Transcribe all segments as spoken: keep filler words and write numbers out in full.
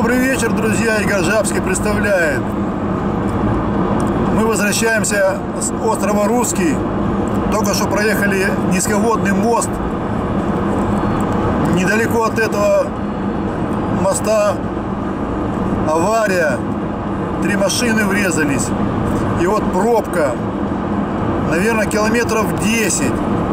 Добрый вечер, друзья! Игорь Жабский представляет. Мы возвращаемся с острова Русский. Только что проехали низководный мост. Недалеко от этого моста авария. Три машины врезались. И вот пробка. Наверное, километров десять.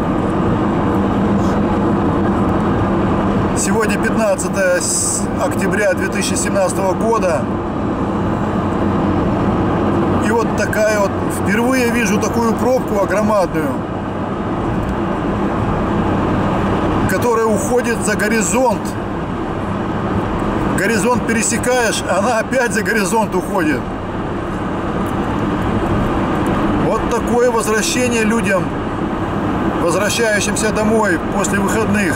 Сегодня пятнадцатое октября две тысячи семнадцатого года. И вот такая вот, впервые вижу такую пробку огромадную, которая уходит за горизонт. Горизонт пересекаешь, она опять за горизонт уходит. Вот такое возвращение людям, возвращающимся домой после выходных.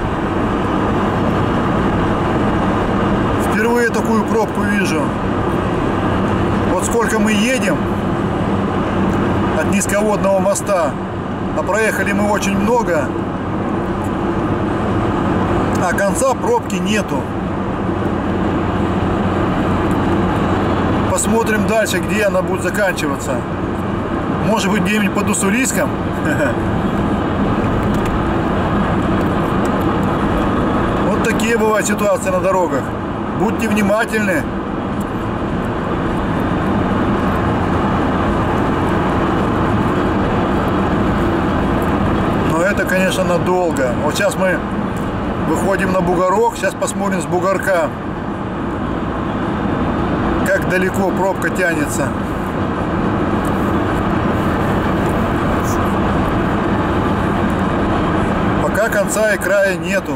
Впервые такую пробку вижу. Вот сколько мы едем от низководного моста, а проехали мы очень много, а конца пробки нету. Посмотрим дальше, где она будет заканчиваться. Может быть, где-нибудь под Уссурийском? Вот такие бывают ситуации на дорогах. Будьте внимательны. Но это, конечно, надолго. Вот сейчас мы выходим на бугорок. Сейчас посмотрим с бугорка, как далеко пробка тянется. Пока конца и края нету.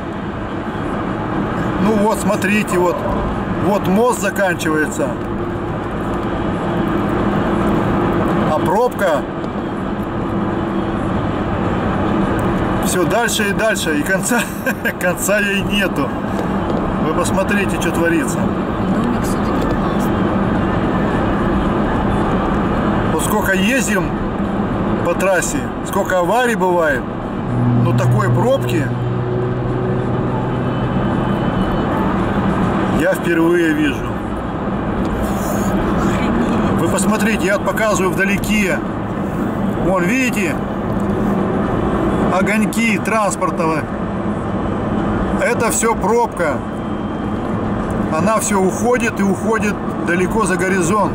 Ну вот, смотрите, вот, вот мост заканчивается, а пробка все дальше и дальше, и конца, конца ей нету. Вы посмотрите, что творится. Вот сколько ездим по трассе, сколько аварий бывает, но такой пробки я впервые вижу. Вы посмотрите, я показываю вдалеке. Вон, видите? Огоньки транспортного. Это все пробка. Она все уходит и уходит далеко за горизонт.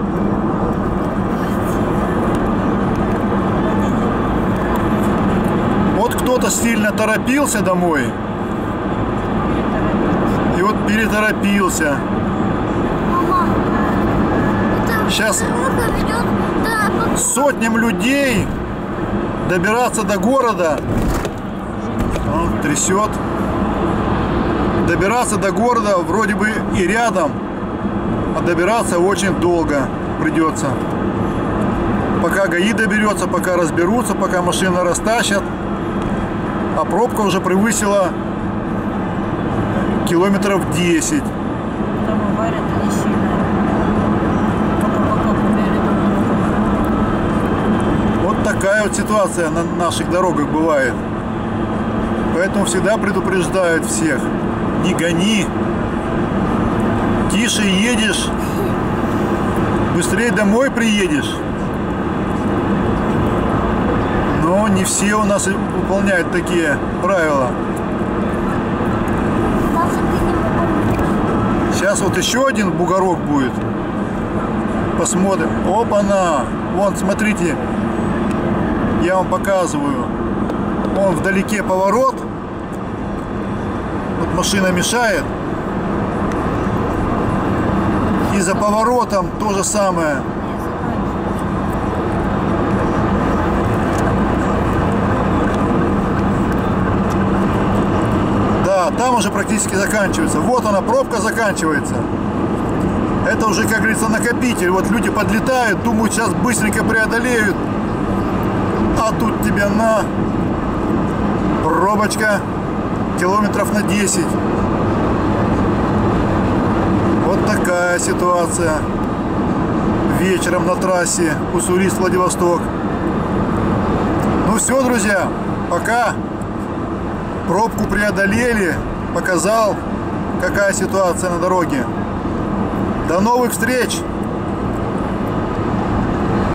Вот кто-то сильно торопился домой. И вот переторопился. Мама, сейчас сотням людей добираться до города. Он трясет. Добираться до города вроде бы и рядом, а добираться очень долго придется. Пока ГАИ доберется, пока разберутся, пока машины растащат. А пробка уже превысила километров десять. Там авария-то не сильная. Вот такая вот ситуация на наших дорогах бывает. Поэтому всегда предупреждают всех: не гони, тише едешь, быстрее домой приедешь. Но не все у нас выполняют такие правила. Сейчас вот еще один бугорок будет. Посмотрим. Опа-на! Вон, смотрите. Я вам показываю. Вон вдалеке поворот. Вот машина мешает. И за поворотом то же самое. Да, там уже практически заканчивается. Вот она, пробка заканчивается. Это уже, как говорится, накопитель. Вот люди подлетают, думают, сейчас быстренько преодолеют. А тут тебе на пробочка километров на десять. Вот такая ситуация вечером на трассе Уссурийск-Владивосток. Ну все, друзья, пока. Пробку преодолели, показал. какая ситуация на дороге. До новых встреч!